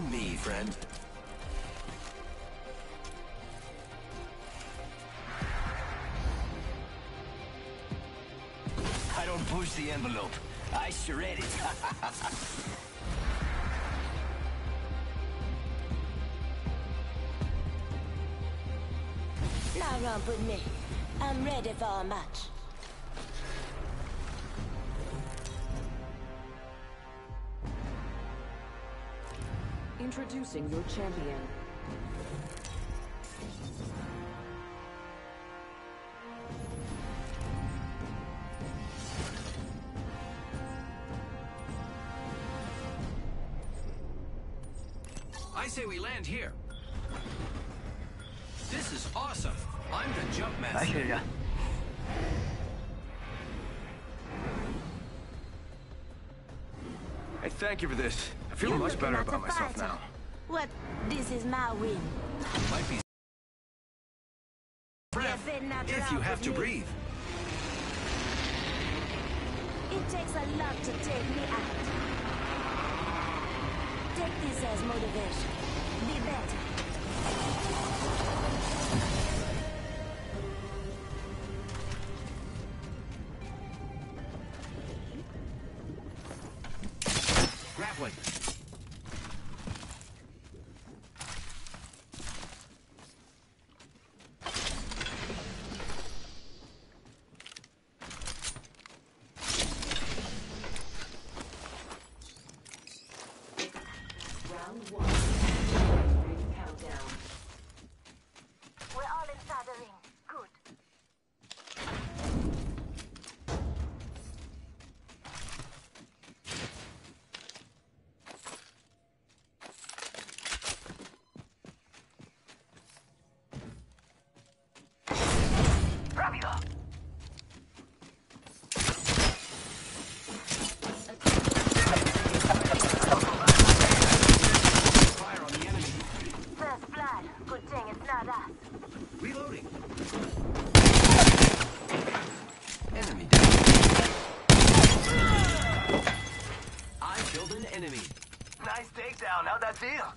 on me, friend. I don't push the envelope. I shred it. Now romp with me. I'm ready for a match. Introducing your champion. I say we land here. This is awesome. I'm the jump 来， master. 学着。 Hey, thank you for this. I feel You're much looking better like about a myself fighter. now. What? This is my win. Might be breath better not if laugh you have with to me. breathe. It takes a lot to take me out. Take this as motivation. Be better. Grappling. Round 1. Ring countdown. We're all inside the ring. Good. Rápido. Fire on the enemy. First blood. Good thing it's not us. Reloading. Enemy down. I killed an enemy. Nice takedown. How'd that feel?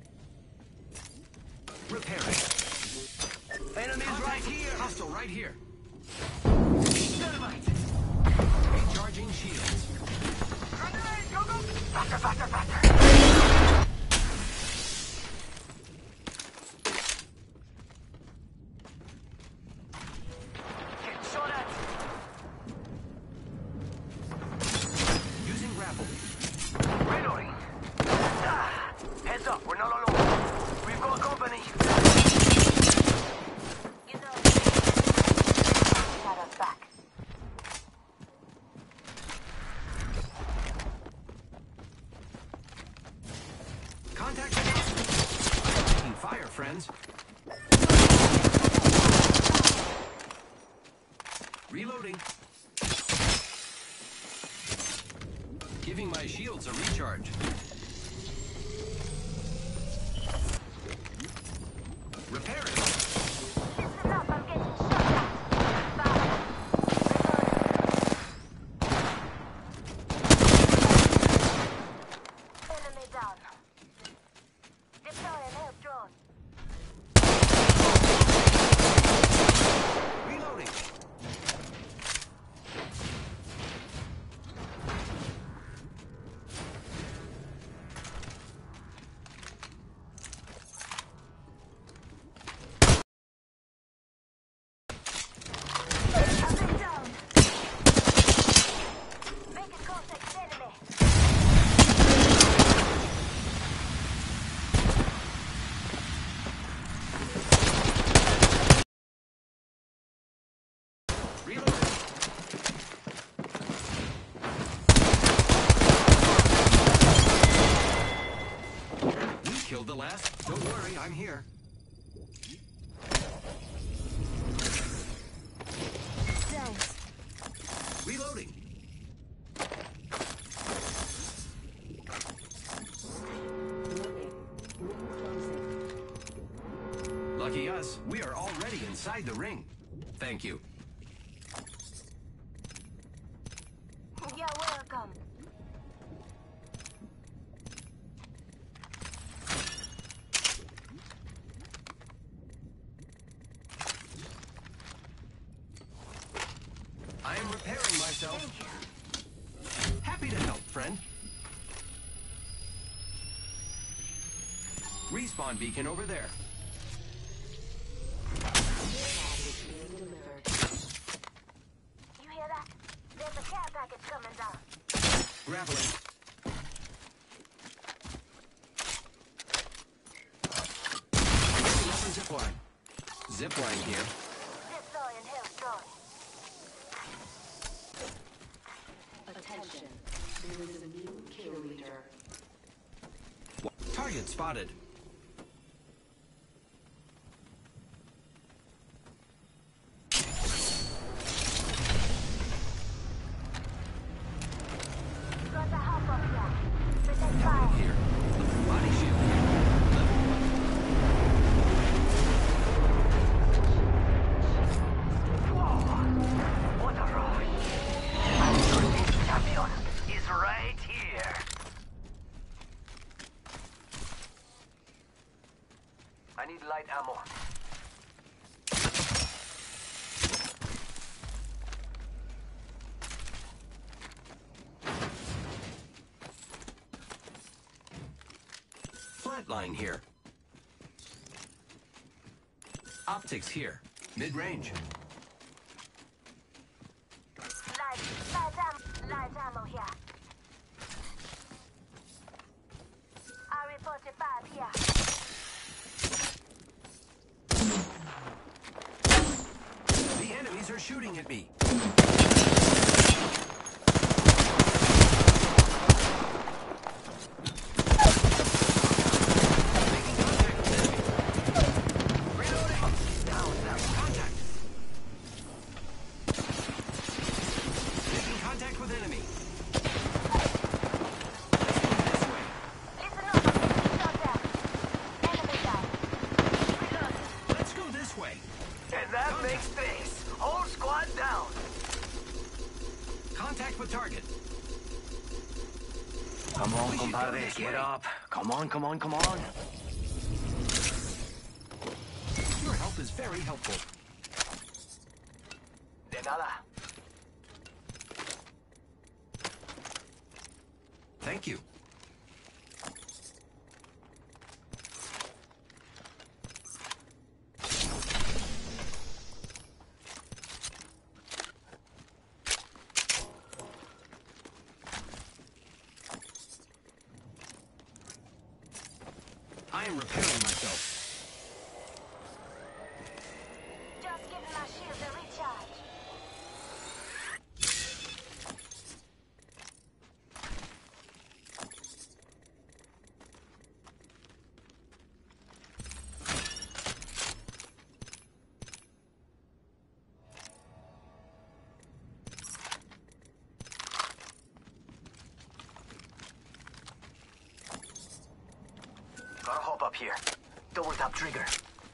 Repairing. Enemies right here. Hostile right here. Dynamite. Recharging shields. Grenade, go, go. Faster, faster, faster. Get shot at. Using grapple. Reloading. Ah, heads up, we're not alone. We've got company. You know, got us back. Contact. Taking fire, friends. Reloading. Giving my shields a recharge. Repairing. Listen up, I'm getting shot at. Fire. Enemy down. Deploy an help drone. Reloading. Up down. Make it contact enemy. Reloading. We killed the last. Don't worry, I'm here. Thanks. Reloading. Warning. Ring closing. Lucky us, we are already inside the ring. Thank you. You're welcome. myself. Happy to help, friend. Respawn beacon over there. You hear that? There's a care package coming down. Grappling. Another zipline. Zipline here. This story and hill story. Attention. There is a new kill leader. Target spotted. Got a hop up here. Protect Helmet fire. here. Body shield here. Level 1. Whoa! What a rush! Our first champion is right here. I need light ammo. Flatline here. Optics here. Mid-range. Light ammo here. R45 here. The enemies are shooting at me. Making contact with enemy. Reloading. Down. Contact. Making contact with enemy. Let's go this way. Listen up. Shot down. Enemy down. Reload. Let's go this way. And that makes space. Whole squad down. Contact with target. Come on, We should go compadre. this Get way. up. Come on. Your help is very helpful. De nada. Thank you. I am repairing myself. Just giving my shield a recharge. Gotta hop up here. Double tap trigger.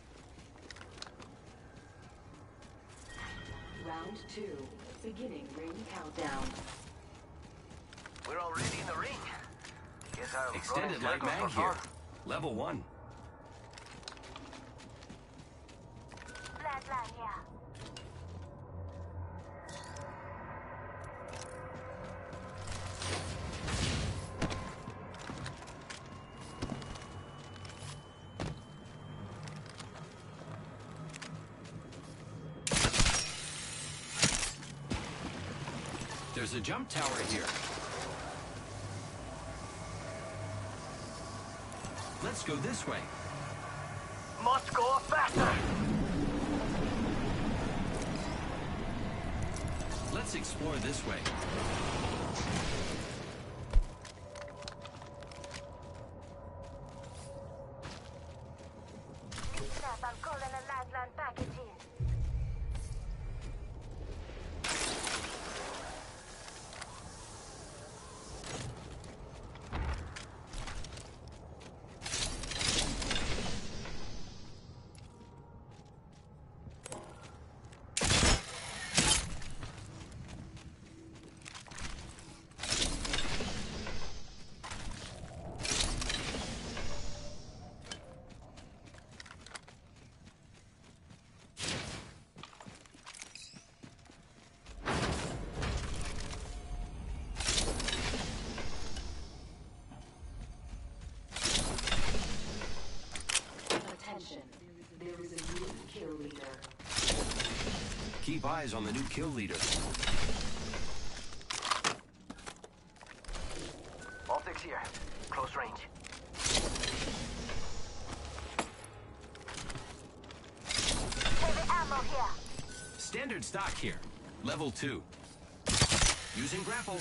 Round 2. Beginning ring countdown. We're already in the ring. Guess I'll Extended run light in circles mag for here. fun. Level 1. Flatline here. There's a jump tower here. Let's go this way. Must go faster. Let's explore this way. Snap, I'm calling a lifeline package in. Keep eyes on the new kill leader. Optics here. Close range. Heavy ammo here. Standard stock here. Level 2. Using grapple.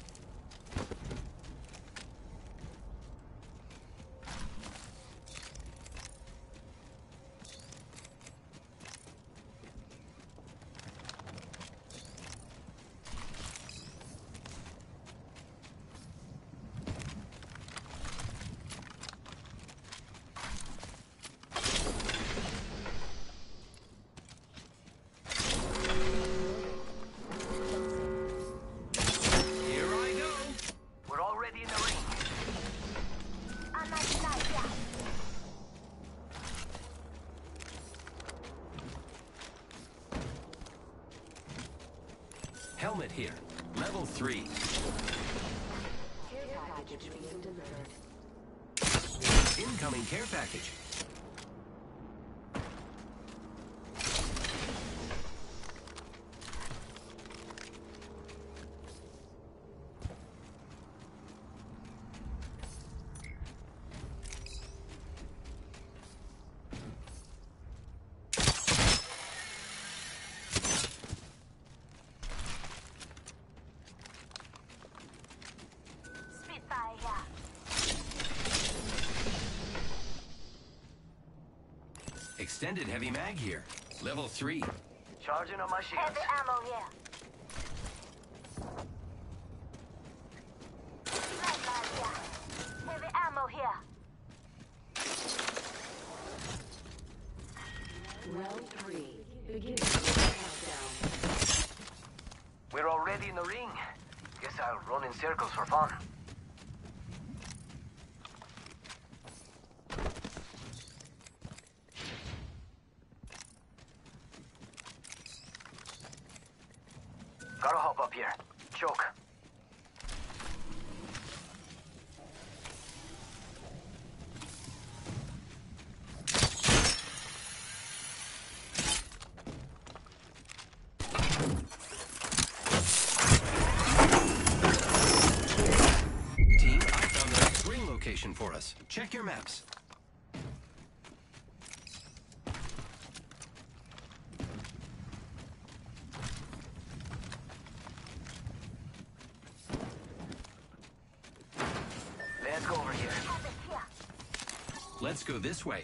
Helmet here. Level 3. Care package being delivered. Incoming care package. Spitfire here. Extended heavy mag here. Level 3. Charging on my shields. Heavy ammo here. Flashlight here. Heavy ammo here. Round 3. Beginning countdown. We're already in the ring. Guess I'll run in circles for fun. Gotta hop up here. Choke. Team, I found the next ring location for us. Check your maps. Let's go over here. Have it here. Let's go this way.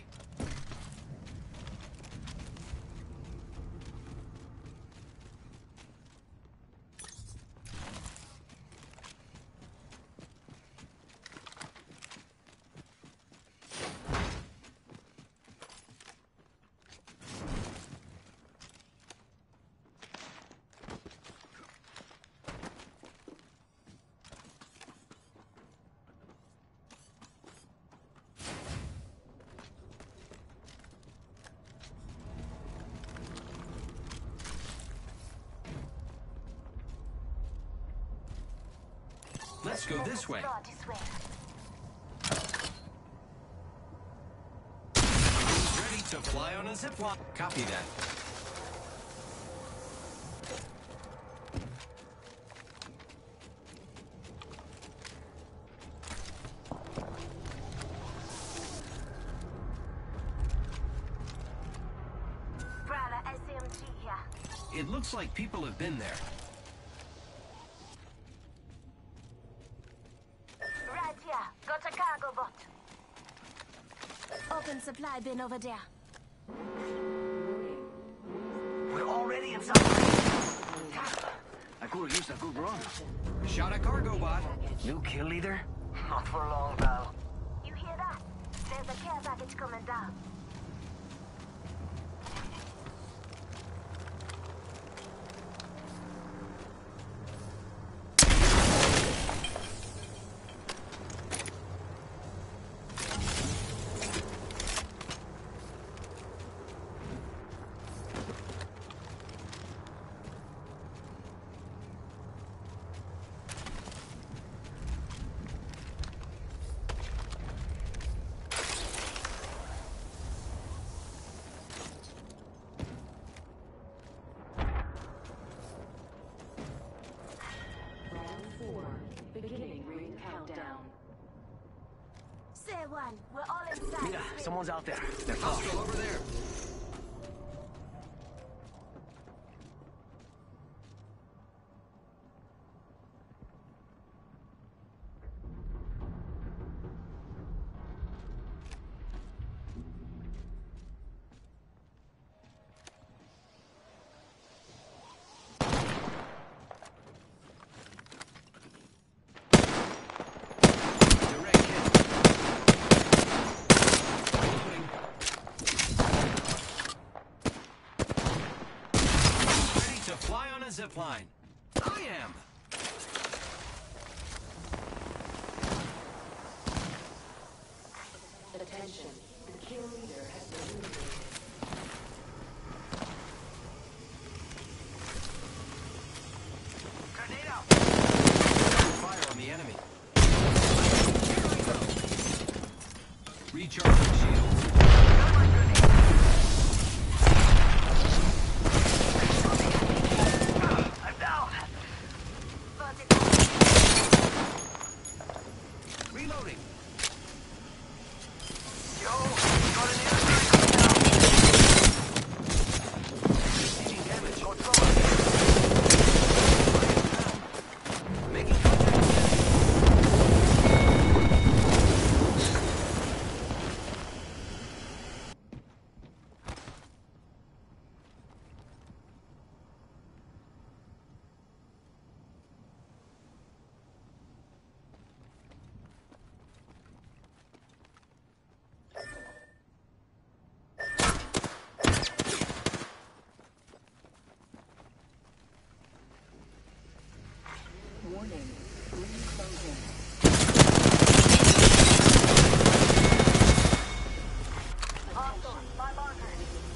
Let's go this way. Explore this way. Ready to fly on a zipline. Copy that. Prowler SMG here. It looks like people have been there. Right here. Got a cargo bot. Open supply bin over there. We're already inside the ring. I could have used a good run. Shot a cargo bot. New kill leader? Not for long, pal. You hear that? There's a care package coming down. down. Say one. We're all inside. Mira, someone's out there. They're Hostile close. over there. Direct hit. Reloading. Ready to fly on a zipline. I am. Attention. The kill leader has been eliminated. Grenade out. Fire on the enemy. Here I go. Recharging shields. Got my grenade. I'm down. Reloading. Yo, got an airstrike now. Receiving damage. Go through it. Making contact. Warning. Ring closing. Hostile. My marker.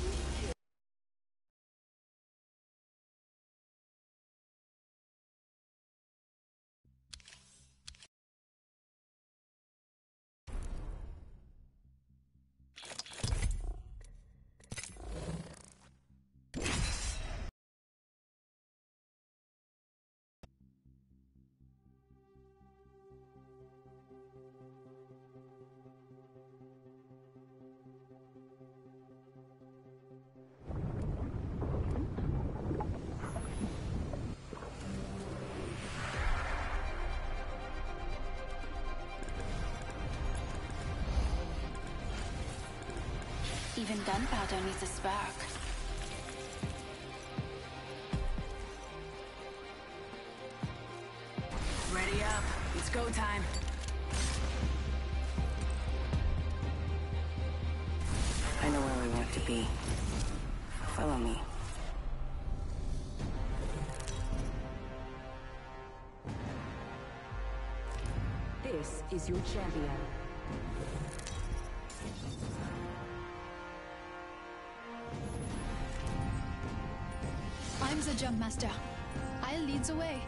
Even gunpowder needs a spark. Ready up. It's go time. I know where we want to be. Follow me. This is your champion. I'm the jump master. I'll lead the way.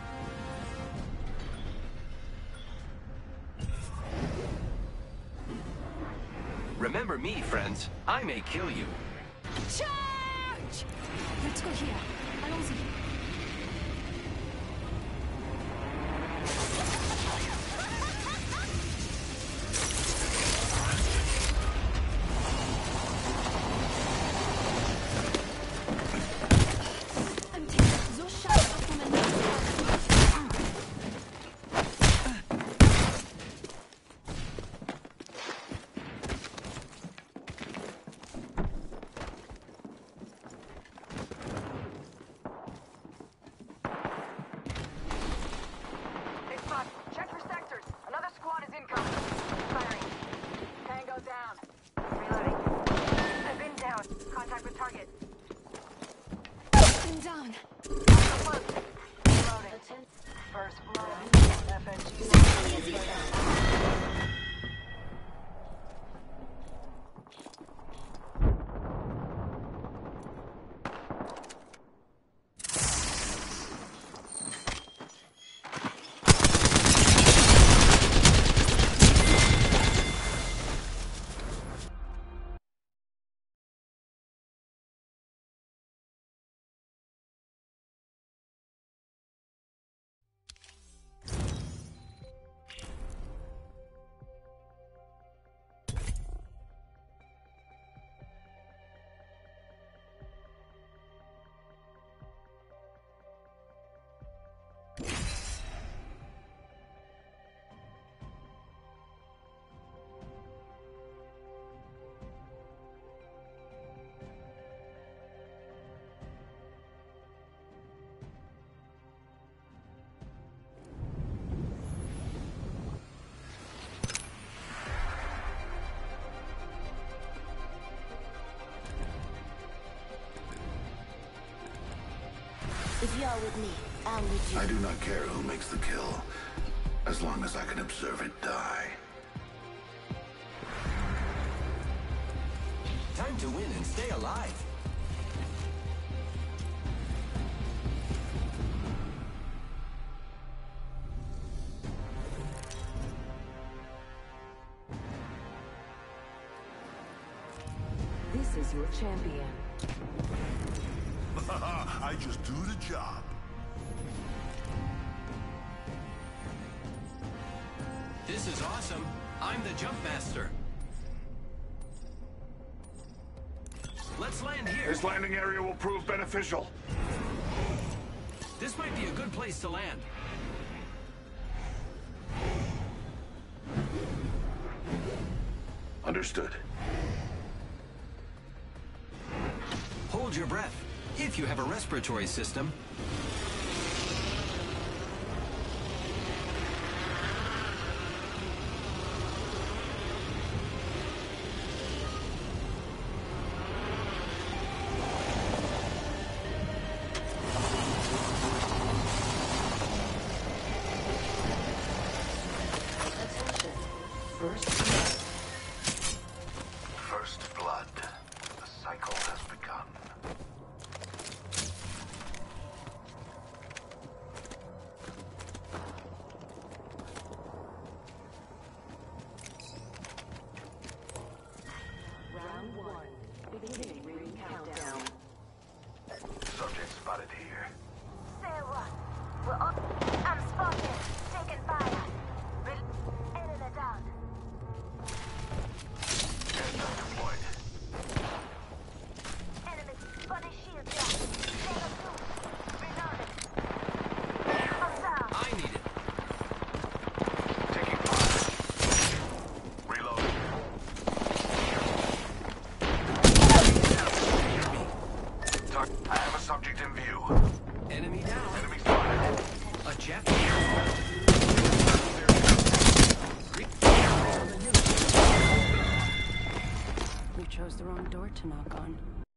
Remember me, friends. I may kill you. Charge! Let's go here. Allons-y. I'm taking those shots from my neck. Big spot. Check for sectors. Another squad is incoming. Firing. Tango down. Reloading. I've been down. Contact with target. I'm down. Reloading. First blood. FNG. If you're with me, I'm with you. I do not care who makes the kill, as long as I can observe it die. Time to win and stay alive. This is your champion. I just do the job. This is awesome. I'm the jump master. Let's land here. This landing area will prove beneficial. This might be a good place to land. Understood. Hold your breath, if you have a respiratory system. Attention. First blood. The cycle has begun. Round 1. Beginning ring countdown. Subject spotted here. Say what? We're on. I'm spotted. Taking fire. Enemy down. Airstrike deployed. Enemy body shield down. Take a loose. Reloading. I'm down. I need it. Taking fire. Reloading. I have a subject in view. Enemy down. Enemy spotted. A jet. We chose the wrong door to knock on.